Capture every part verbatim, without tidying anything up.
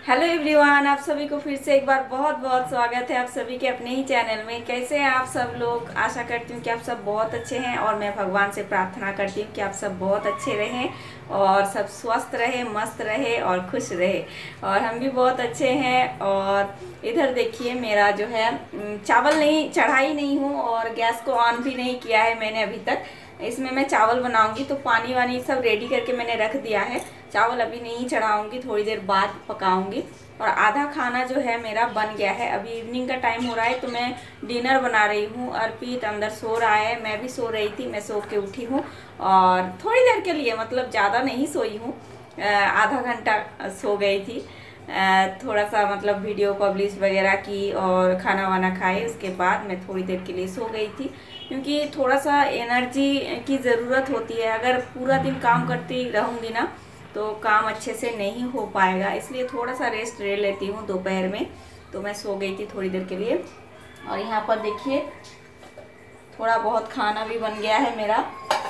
Hello everyone, आप सभी को फिर से एक बार बहुत बहुत स्वागत है आप सभी के अपने ही चैनल में। कैसे हैं आप सब लोग? आशा करती हूँ कि आप सब बहुत अच्छे हैं और मैं भगवान से प्रार्थना करती हूँ कि आप सब बहुत अच्छे रहें और सब स्वस्थ रहे, मस्त रहे और खुश रहे। और हम भी बहुत अच्छे हैं। और इधर देखिए, मेरा जो है चावल नहीं चढ़ाई नहीं हूँ और गैस को ऑन भी नहीं किया है मैंने अभी तक। इसमें मैं चावल बनाऊंगी तो पानी वानी सब रेडी करके मैंने रख दिया है। चावल अभी नहीं चढ़ाऊंगी, थोड़ी देर बाद पकाऊंगी। और आधा खाना जो है मेरा बन गया है। अभी इवनिंग का टाइम हो रहा है तो मैं डिनर बना रही हूँ। अर्पित अंदर सो रहा है, मैं भी सो रही थी, मैं सो के उठी हूँ और थोड़ी देर के लिए, मतलब ज़्यादा नहीं सोई हूँ, आधा घंटा सो गई थी। थोड़ा सा मतलब वीडियो पब्लिश वगैरह की और खाना वाना खाए, उसके बाद मैं थोड़ी देर के लिए सो गई थी। क्योंकि थोड़ा सा एनर्जी की ज़रूरत होती है। अगर पूरा दिन काम करती रहूँगी ना तो काम अच्छे से नहीं हो पाएगा, इसलिए थोड़ा सा रेस्ट ले लेती हूँ दोपहर में। तो मैं सो गई थी थोड़ी देर के लिए। और यहाँ पर देखिए, थोड़ा बहुत खाना भी बन गया है मेरा।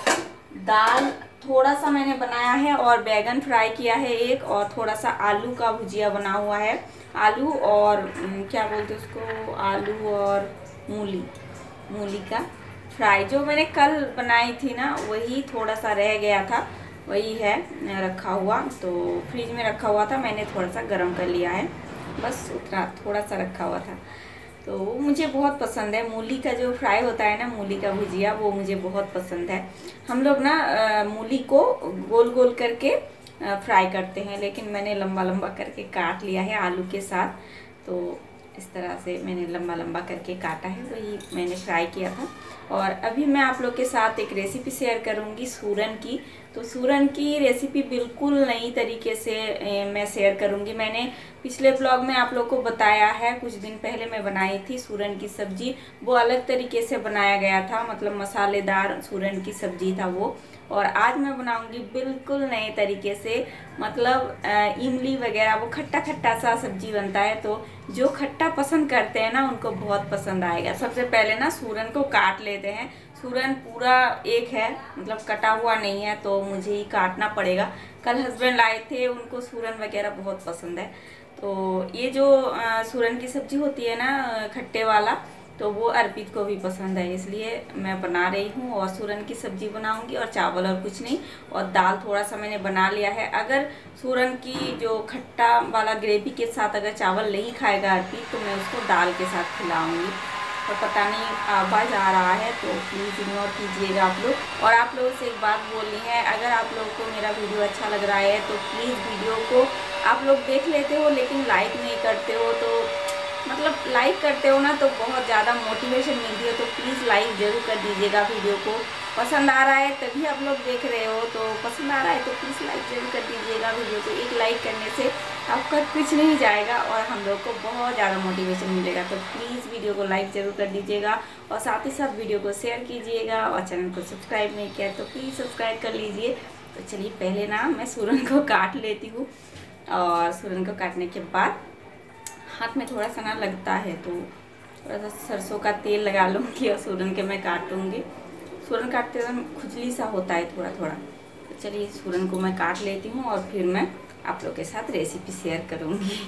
दाल थोड़ा सा मैंने बनाया है और बैगन फ्राई किया है एक, और थोड़ा सा आलू का भुजिया बना हुआ है। आलू और क्या बोलते हैं उसको, आलू और मूली, मूली का फ्राई जो मैंने कल बनाई थी ना, वही थोड़ा सा रह गया था, वही है रखा हुआ। तो फ्रिज में रखा हुआ था, मैंने थोड़ा सा गर्म कर लिया है, बस उतना थोड़ा सा रखा हुआ था। तो मुझे बहुत पसंद है मूली का जो फ्राई होता है ना, मूली का भुजिया, वो मुझे बहुत पसंद है। हम लोग ना मूली को गोल गोल करके फ्राई करते हैं, लेकिन मैंने लंबा लंबा करके काट लिया है आलू के साथ। तो इस तरह से मैंने लंबा लंबा करके काटा है, वही मैंने फ्राई किया था। और अभी मैं आप लोग के साथ एक रेसिपी शेयर करूंगी सूरन की। तो सूरन की रेसिपी बिल्कुल नई तरीके से मैं शेयर करूंगी। मैंने पिछले ब्लॉग में आप लोग को बताया है, कुछ दिन पहले मैं बनाई थी सूरन की सब्जी, वो अलग तरीके से बनाया गया था, मतलब मसालेदार सूरन की सब्जी था वो। और आज मैं बनाऊंगी बिल्कुल नए तरीके से, मतलब इमली वगैरह, वो खट्टा खट्टा सा सब्जी बनता है। तो जो खट्टा पसंद करते हैं ना, उनको बहुत पसंद आएगा। सबसे पहले ना सूरन को काट लेते हैं। सूरन पूरा एक है, मतलब कटा हुआ नहीं है, तो मुझे ही काटना पड़ेगा। कल हस्बैंड लाए थे, उनको सूरन वगैरह बहुत पसंद है। तो ये जो सूरन की सब्जी होती है ना खट्टे वाला, तो वो अर्पित को भी पसंद है, इसलिए मैं बना रही हूँ। और सूरन की सब्जी बनाऊंगी और चावल और कुछ नहीं। और दाल थोड़ा सा मैंने बना लिया है। अगर सूरन की जो खट्टा वाला ग्रेवी के साथ अगर चावल नहीं खाएगा अर्पित, तो मैं उसको दाल के साथ खिलाऊंगी। और पता नहीं आवाज़ आ रहा है तो प्लीज़ इग्नोर कीजिएगा आप लोग। और आप लोगों से एक बात बोलनी है, अगर आप लोगों को मेरा वीडियो अच्छा लग रहा है तो प्लीज़ वीडियो को आप लोग देख लेते हो लेकिन लाइक नहीं करते हो। तो मतलब लाइक करते हो ना तो बहुत ज़्यादा मोटिवेशन मिलती है। तो प्लीज़ लाइक ज़रूर कर दीजिएगा वीडियो को। पसंद आ रहा है तभी आप लोग देख रहे हो, तो पसंद आ रहा है तो प्लीज़ लाइक ज़रूर कर दीजिएगा वीडियो को। एक लाइक करने से आपका कुछ नहीं जाएगा और हम लोग को बहुत ज़्यादा मोटिवेशन मिलेगा। तो प्लीज़ वीडियो को लाइक ज़रूर कर दीजिएगा और साथ ही साथ वीडियो को शेयर कीजिएगा। और चैनल को सब्सक्राइब नहीं किया तो प्लीज़ सब्सक्राइब कर लीजिए। तो चलिए पहले ना मैं सूरन को काट लेती हूँ, और सूरन को काटने के बाद हाथ में थोड़ा सा ना लगता है, तो थोड़ा सा सरसों का तेल लगा लूँगी और सूरन के मैं काटूँगी। सूरन काटते हुए खुजली सा होता है थोड़ा थोड़ा। तो चलिए सूरन को मैं काट लेती हूँ और फिर मैं आप लोग के साथ रेसिपी शेयर करूँगी।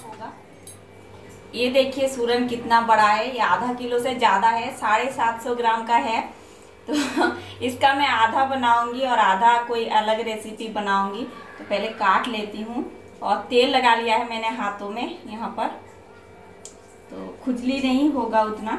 ये देखिए सूरन कितना बड़ा है, ये आधा किलो से ज़्यादा है, साढ़े सात सौ ग्राम का है। तो इसका मैं आधा बनाऊंगी और आधा कोई अलग रेसिपी बनाऊंगी। तो पहले काट लेती हूँ। और तेल लगा लिया है मैंने हाथों में यहाँ पर, तो खुजली नहीं होगा उतना।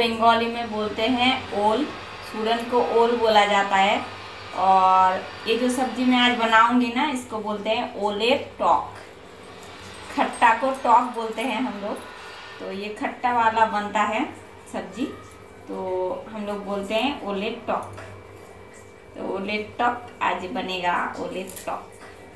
बंगाली में बोलते हैं ओल, सूरन को ओल बोला जाता है। और ये जो सब्जी मैं आज बनाऊंगी ना, इसको बोलते हैं ओले टॉक। खट्टा को टॉक बोलते हैं हम लोग। तो ये खट्टा वाला बनता है सब्जी, तो हम लोग बोलते हैं ओले टॉक। तो ओले टॉक आज बनेगा, ओले टॉक।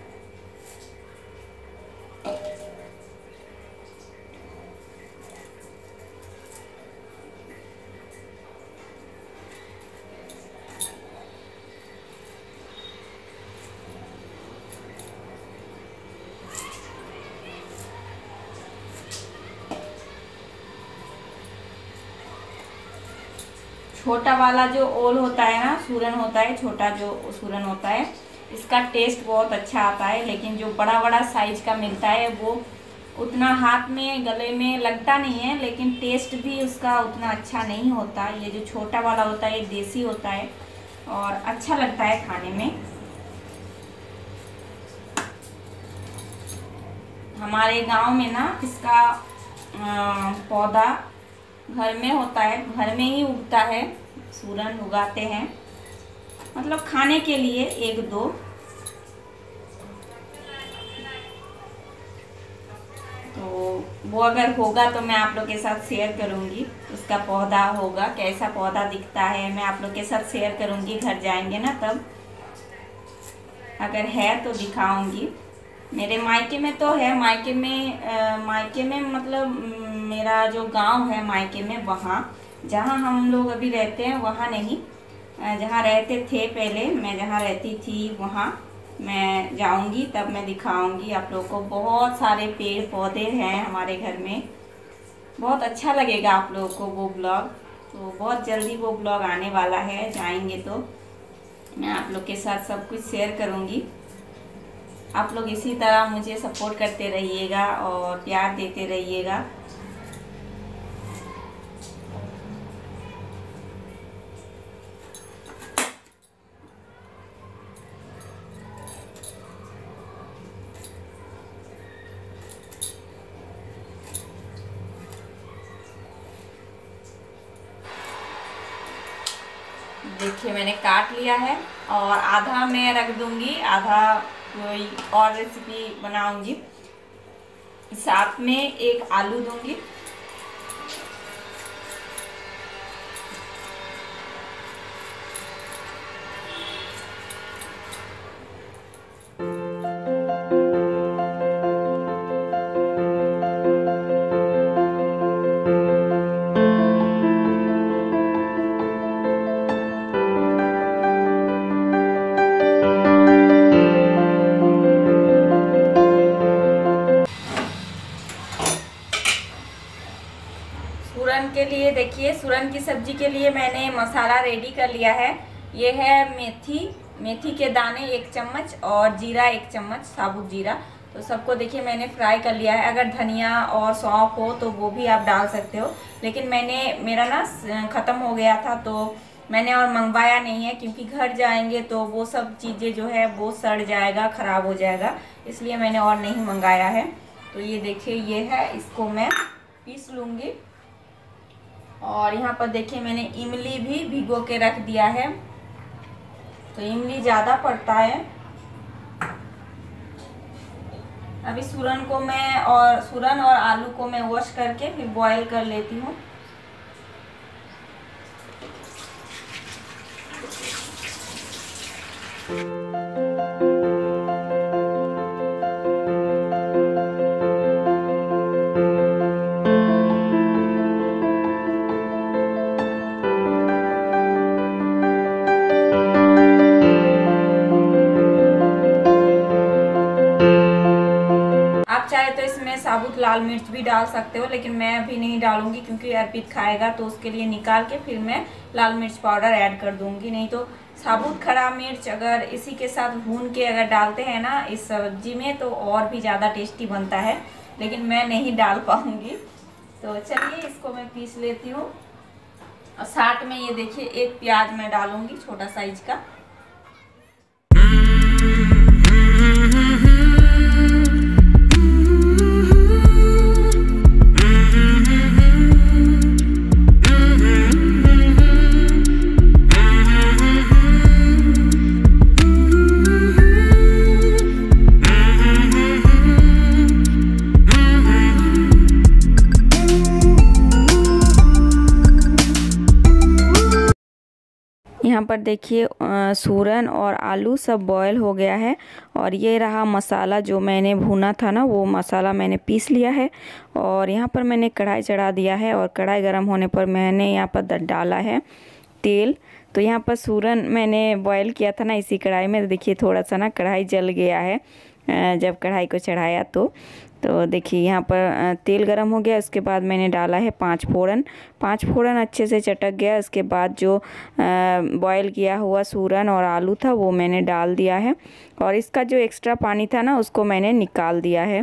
छोटा वाला जो ओल होता है ना, सूरन होता है, छोटा जो सूरन होता है, इसका टेस्ट बहुत अच्छा आता है। लेकिन जो बड़ा बड़ा साइज का मिलता है वो उतना हाथ में गले में लगता नहीं है, लेकिन टेस्ट भी उसका उतना अच्छा नहीं होता। ये जो छोटा वाला होता है ये देसी होता है और अच्छा लगता है खाने में। हमारे गांव में ना इसका पौधा घर में होता है, घर में ही उगता है। सूरन उगाते हैं, मतलब खाने के लिए एक दो। तो वो अगर होगा तो मैं आप लोग के साथ शेयर करूंगी। उसका पौधा होगा, कैसा पौधा दिखता है मैं आप लोग के साथ शेयर करूंगी। घर जाएंगे ना तब, अगर है तो दिखाऊंगी। मेरे मायके में तो है, मायके में आ, मायके में मतलब मेरा जो गांव है मायके में, वहाँ जहाँ हम लोग अभी रहते हैं वहाँ नहीं, जहाँ रहते थे पहले, मैं जहाँ रहती थी वहाँ मैं जाऊंगी तब मैं दिखाऊंगी आप लोग को। बहुत सारे पेड़ पौधे हैं हमारे घर में, बहुत अच्छा लगेगा आप लोगों को वो ब्लॉग। तो बहुत जल्दी वो ब्लॉग आने वाला है, जाएंगे तो मैं आप लोग के साथ सब कुछ शेयर करूँगी। आप लोग इसी तरह मुझे सपोर्ट करते रहिएगा और प्यार देते रहिएगा। देखिए मैंने काट लिया है और आधा मैं रख दूंगी, आधा कोई और रेसिपी बनाऊंगी। साथ में एक आलू दूंगी। सूरन के लिए देखिए, सूरन की सब्जी के लिए मैंने मसाला रेडी कर लिया है। ये है मेथी, मेथी के दाने एक चम्मच और जीरा एक चम्मच, साबुत जीरा। तो सबको देखिए मैंने फ्राई कर लिया है। अगर धनिया और सौंफ हो तो वो भी आप डाल सकते हो, लेकिन मैंने मेरा ना ख़त्म हो गया था तो मैंने और मंगवाया नहीं है, क्योंकि घर जाएंगे तो वो सब चीज़ें जो है वो सड़ जाएगा, ख़राब हो जाएगा, इसलिए मैंने और नहीं मंगाया है। तो ये देखिए ये है, इसको मैं पीस लूँगी। और यहाँ पर देखिए मैंने इमली भी भिगो के रख दिया है, तो इमली ज़्यादा पड़ता है। अभी सूरन को मैं और सूरन और आलू को मैं वॉश करके फिर बॉईल कर लेती हूँ। चाहे तो इसमें साबुत लाल मिर्च भी डाल सकते हो, लेकिन मैं अभी नहीं डालूंगी क्योंकि अर्पित खाएगा, तो उसके लिए निकाल के फिर मैं लाल मिर्च पाउडर ऐड कर दूंगी। नहीं तो साबुत खड़ा मिर्च अगर इसी के साथ भून के अगर डालते हैं ना इस सब्जी में तो और भी ज़्यादा टेस्टी बनता है, लेकिन मैं नहीं डाल पाऊंगी। तो चलिए इसको मैं पीस लेती हूँ। और साथ में ये देखिए एक प्याज मैं डालूंगी छोटा साइज का। Mm-hmm. यहाँ पर देखिए सूरन और आलू सब बॉयल हो गया है। और ये रहा मसाला जो मैंने भुना था ना, वो मसाला मैंने पीस लिया है। और यहाँ पर मैंने कढ़ाई चढ़ा दिया है और कढ़ाई गर्म होने पर मैंने यहाँ पर डाला है तेल। तो यहाँ पर सूरन मैंने बॉयल किया था ना इसी कढ़ाई में। देखिए थोड़ा सा ना कढ़ाई जल गया है जब कढ़ाई को चढ़ाया तो तो देखिए यहाँ पर तेल गरम हो गया। उसके बाद मैंने डाला है पाँच फोड़न। पाँच फोड़न अच्छे से चटक गया। उसके बाद जो बॉयल किया हुआ सूरन और आलू था वो मैंने डाल दिया है। और इसका जो एक्स्ट्रा पानी था ना उसको मैंने निकाल दिया है।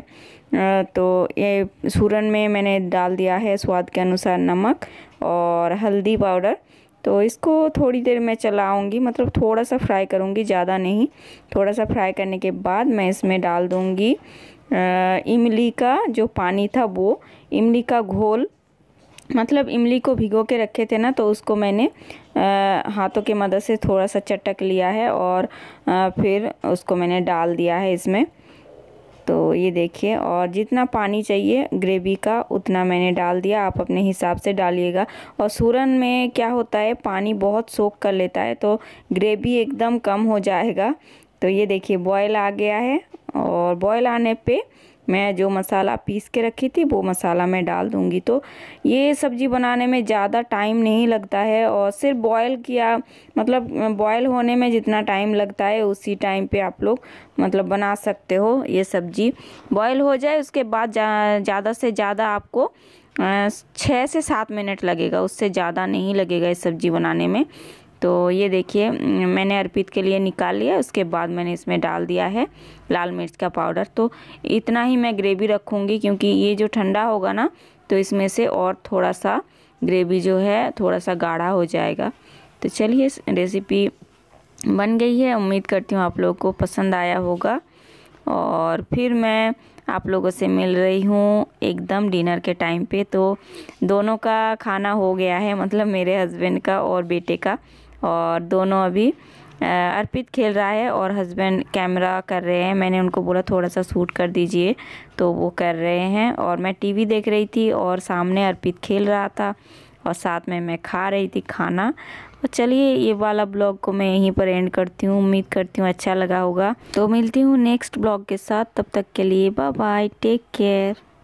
तो ये सूरन में मैंने डाल दिया है स्वाद के अनुसार नमक और हल्दी पाउडर। तो इसको थोड़ी देर मैं चलाऊंगी, मतलब थोड़ा सा फ्राई करूंगी, ज़्यादा नहीं। थोड़ा सा फ्राई करने के बाद मैं इसमें डाल दूंगी इमली का जो पानी था, वो इमली का घोल, मतलब इमली को भिगो के रखे थे ना, तो उसको मैंने आ, हाथों के मदद से थोड़ा सा चटक लिया है और आ, फिर उसको मैंने डाल दिया है इसमें। तो ये देखिए, और जितना पानी चाहिए ग्रेवी का उतना मैंने डाल दिया। आप अपने हिसाब से डालिएगा। और सूरन में क्या होता है, पानी बहुत सोख कर लेता है, तो ग्रेवी एकदम कम हो जाएगा। तो ये देखिए बॉयल आ गया है। और बॉयल आने पे मैं जो मसाला पीस के रखी थी वो मसाला मैं डाल दूंगी। तो ये सब्ज़ी बनाने में ज़्यादा टाइम नहीं लगता है। और सिर्फ बॉयल किया, मतलब बॉयल होने में जितना टाइम लगता है उसी टाइम पे आप लोग मतलब बना सकते हो। ये सब्ज़ी बॉयल हो जाए उसके बाद ज़्यादा से ज़्यादा आपको छः से सात मिनट लगेगा, उससे ज़्यादा नहीं लगेगा इस सब्ज़ी बनाने में। तो ये देखिए मैंने अर्पित के लिए निकाल लिया। उसके बाद मैंने इसमें डाल दिया है लाल मिर्च का पाउडर। तो इतना ही मैं ग्रेवी रखूँगी, क्योंकि ये जो ठंडा होगा ना तो इसमें से और थोड़ा सा ग्रेवी जो है थोड़ा सा गाढ़ा हो जाएगा। तो चलिए रेसिपी बन गई है। उम्मीद करती हूँ आप लोगों को पसंद आया होगा। और फिर मैं आप लोगों से मिल रही हूँ एकदम डिनर के टाइम पे। तो दोनों का खाना हो गया है, मतलब मेरे हस्बैंड का और बेटे का। और दोनों अभी अर्पित खेल रहा है और हस्बैंड कैमरा कर रहे हैं। मैंने उनको बोला थोड़ा सा शूट कर दीजिए, तो वो कर रहे हैं। और मैं टीवी देख रही थी और सामने अर्पित खेल रहा था और साथ में मैं खा रही थी खाना। और चलिए ये वाला ब्लॉग को मैं यहीं पर एंड करती हूँ। उम्मीद करती हूँ अच्छा लगा होगा। तो मिलती हूँ नेक्स्ट ब्लॉग के साथ, तब तक के लिए बाय बाय, टेक केयर।